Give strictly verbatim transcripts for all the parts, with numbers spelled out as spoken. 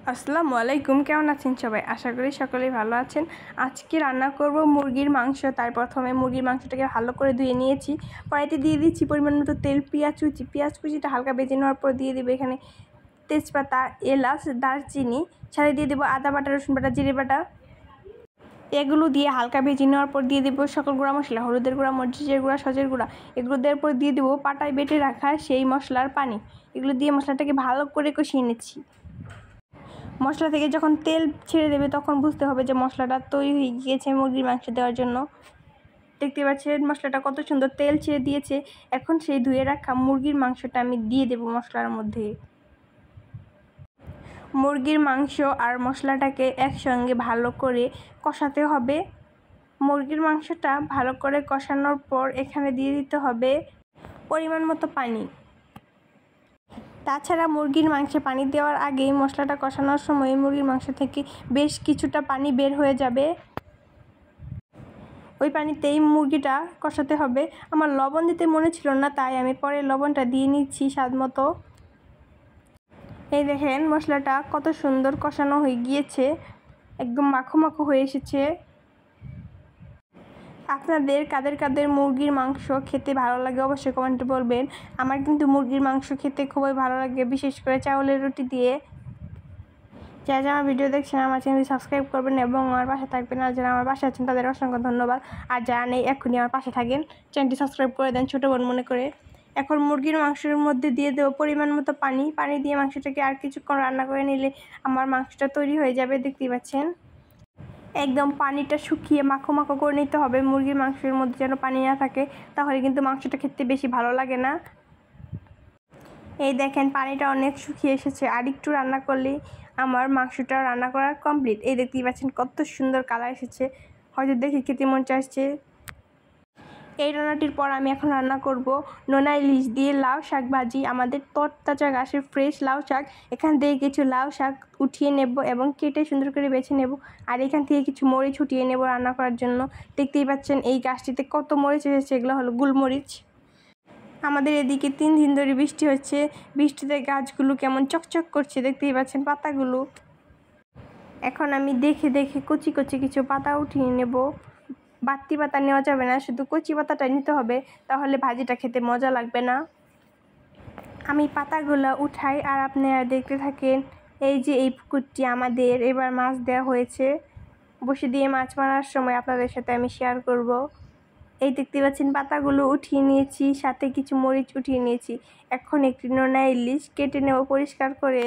আসসালামু আলাইকুম, কেমন আছেন সবাই? আশা করি সকলেই ভালো আছেন। আজকে রান্না করব মুরগির মাংস। তাই প্রথমে মুরগির মাংসটাকে ভালো করে ধুয়ে নিয়েছি। কড়াইতে দিয়ে দিচ্ছি পরিমাণ মতো তেল, পেঁয়াজ কুচি। পেঁয়াজ কুচিটা হালকা ভেজে নেওয়ার পর দিয়ে দেবো এখানে তেজপাতা, এলাচ, দারচিনি, সাথে দিয়ে দেবো আদা বাটা, রসুন বাটা, জিরে বাটা। এগুলো দিয়ে হালকা ভেজে নেওয়ার পর দিয়ে দেবো সকল গুঁড়া মশলা, হলুদের গুঁড়া, মরিচের গুঁড়া, সজের গুঁড়া। এগুলো দেওয়ার পর দিয়ে দেবো পাটায় বেটে রাখা সেই মশলার পানি। এগুলো দিয়ে মশলাটাকে ভালো করে কষিয়ে নিচ্ছি। মশলা থেকে যখন তেল ছেড়ে দেবে তখন বুঝতে হবে যে মশলাটা তৈরি হয়ে গিয়েছে মুরগির মাংস দেওয়ার জন্য। দেখতে পাচ্ছেন মশলাটা কত সুন্দর তেল ছেড়ে দিয়েছে। এখন সেই ধুয়ে রাখা মুরগির মাংসটা আমি দিয়ে দেবো মশলার মধ্যে। মুরগির মাংস আর মশলাটাকে একসঙ্গে ভালো করে কষাতে হবে। মুরগির মাংসটা ভালো করে কষানোর পর এখানে দিয়ে দিতে হবে পরিমাণ মতো পানি। তাছাড়া মুরগির মাংসে পানি দেওয়ার আগেই মশলাটা কষানোর সময় মুরগির মাংস থেকে বেশ কিছুটা পানি বের হয়ে যাবে। ওই পানিতেই মুরগিটা কষাতে হবে। আমার লবণ দিতে মনে ছিল না, তাই আমি পরে লবণটা দিয়ে নিচ্ছি স্বাদ মতো। এই দেখেন মশলাটা কত সুন্দর কষানো হয়ে গিয়েছে, একদম মাখো মাখো হয়ে এসেছে। আপনাদের কাদের কাদের মুরগির মাংস খেতে ভালো লাগে অবশ্যই কমেন্টে বলবেন। আমার কিন্তু মুরগির মাংস খেতে খুবই ভালো লাগে, বিশেষ করে চাউলের রুটি দিয়ে। যারা যারা আমার ভিডিও দেখছেন আমার চ্যানেলটি সাবস্ক্রাইব করবেন এবং আমার পাশে থাকবেন। আর যারা আমার পাশে আছেন তাদের অসংখ্য ধন্যবাদ। আর যারা নেই এক্ষুনি আমার পাশে থাকেন, চ্যানেলটি সাবস্ক্রাইব করে দেন ছোটো বোন মনে করে। এখন মুরগির মাংসের মধ্যে দিয়ে দেবো পরিমাণ মতো পানি। পানি দিয়ে মাংসটাকে আর কিছুক্ষণ রান্না করে নিলে আমার মাংসটা তৈরি হয়ে যাবে। দেখতেই পাচ্ছেন একদম পানিটা শুকিয়ে মাখো মাখো করে নিতে হবে। মুরগির মাংসের মধ্যে যেন পানি না থাকে, তাহলে কিন্তু মাংসটা খেতে বেশি ভালো লাগে না। এই দেখেন পানিটা অনেক শুকিয়ে এসেছে, আর একটু রান্না করলেই আমার মাংসটা রান্না করা কমপ্লিট। এই দেখতেই পাচ্ছেন কত সুন্দর কালার এসেছে, হয়তো দেখে খেতে মন চাইছে। এই রান্নাটির পর আমি এখন রান্না করব নোনা ইলিশ দিয়ে লাউ শাক ভাজি। আমাদের তরতাজা গাছের ফ্রেশ লাউ শাক। এখান থেকে কিছু লাউ শাক উঠিয়ে নেব এবং কেটে সুন্দর করে বেছে নেব। আর এখান থেকে কিছু মরিচ উঠিয়ে নেব রান্না করার জন্য। দেখতেই পাচ্ছেন এই গাছটিতে কত মরিচ এসেছে, এগুলো হলো গুলমরিচ। আমাদের এদিকে তিন দিন ধরে বৃষ্টি হচ্ছে, বৃষ্টিতে গাছগুলো কেমন চকচক করছে, দেখতেই পাচ্ছেন পাতাগুলো। এখন আমি দেখে দেখে কচি কচি কিছু পাতা উঠিয়ে নেব। বাড়তি পাতা নেওয়া যাবে না, শুধু কচি পাতাটা নিতে হবে, তাহলে ভাজিটা খেতে মজা লাগবে না। আমি পাতাগুলো উঠাই আর আপনারা দেখতে থাকেন। এই যে এই পুকুরটি আমাদের এবার মাছ দেওয়া হয়েছে, বসে দিয়ে মাছ মারার সময় আপনাদের সাথে আমি শেয়ার করব। এই দেখতে পাচ্ছেন পাতাগুলো উঠিয়ে নিয়েছি, সাথে কিছু মরিচ উঠিয়ে নিয়েছি। এখন একটি নোনা ইলিশ কেটে নেব পরিষ্কার করে।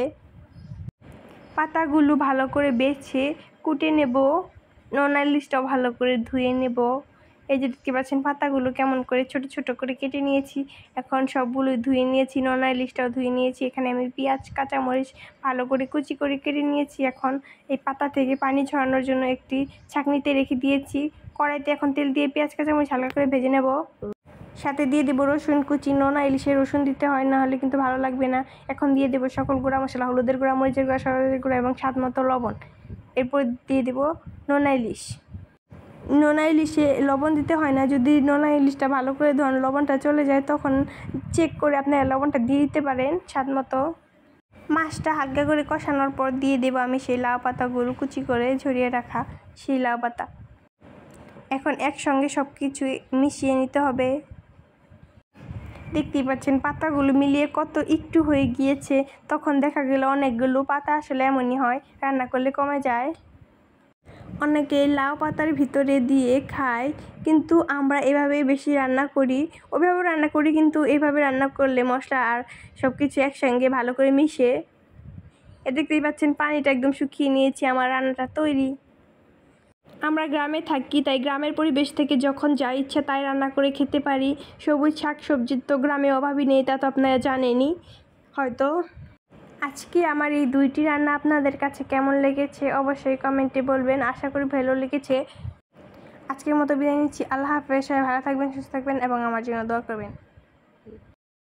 পাতাগুলো ভালো করে বেছে কুটে নেব, নোনা ইলিশটাও ভালো করে ধুয়ে নেব। এই যে দেখতে পাচ্ছেন পাতাগুলো কেমন করে ছোট ছোট করে কেটে নিয়েছি। এখন সবগুলো ধুয়ে নিয়েছি, নোনা ইলিশটাও ধুয়ে নিয়েছি। এখানে আমি পেঁয়াজ, কাঁচামরিচ ভালো করে কুচি করে কেটে নিয়েছি। এখন এই পাতা থেকে পানি ঝরানোর জন্য একটি ছাঁকনিতে রেখে দিয়েছি। কড়াইতে এখন তেল দিয়ে পেঁয়াজ, কাঁচামরিচ হালকা করে ভেজে নেব। সাথে দিয়ে দেবো রসুন কুচি। নোনা ইলিশে রসুন দিতে হয়, না হলে কিন্তু ভালো লাগবে না। এখন দিয়ে দেবো সকল গুঁড়া মশলা, হলুদের গুঁড়া, মরিচের গুঁড়া, সজের গুঁড়া এবং স্বাদ মতো লবণ। এরপর দিয়ে দেবো নোনা ইলিশ। নোনা ইলিশে লবণ দিতে হয় না, যদি নোনা ইলিশটা ভালো করে ধোন লবণটা চলে যায় তখন চেক করে আপনারা লবণটা দিয়ে দিতে পারেন স্বাদ মতো। মাছটা হালকা করে কষানোর পর দিয়ে দেবো আমি সেই লাউ পাতাগুলো কুচি করে ঝরিয়ে রাখা সেই লাউ পাতা। এখন একসঙ্গে সব কিছু মিশিয়ে নিতে হবে। দেখতেই পাচ্ছেন পাতাগুলো মিলিয়ে কত একটু হয়ে গিয়েছে, তখন দেখা গেল অনেকগুলো পাতা। আসলে এমনই হয়, রান্না করলে কমে যায়। অনেকে লাউ পাতার ভিতরে দিয়ে খায়, কিন্তু আমরা এভাবে বেশি রান্না করি। ওইভাবে রান্না করি, কিন্তু এইভাবে রান্না করলে মশলা আর সব কিছু একসঙ্গে ভালো করে মিশে। এ দেখতেই পাচ্ছেন পানিটা একদম শুকিয়ে নিয়েছি, আমার রান্নাটা তৈরি। আমরা গ্রামে থাকি, তাই গ্রামের পরিবেশ থেকে যখন যা ইচ্ছা তাই রান্না করে খেতে পারি। সবুজ শাক সবজির তো গ্রামে অভাবই নেই, তা তো আপনারা জানেনই হয়তো। আজকে আমার এই দুইটি রান্না আপনাদের কাছে কেমন লেগেছে অবশ্যই কমেন্টে বলবেন। আশা করি ভালো লেগেছে। আজকের মতো বিদায় নিচ্ছি। আল্লাহ হাফেজ। সবাই ভালো থাকবেন, সুস্থ থাকবেন এবং আমার জন্য দোয়া করবেন।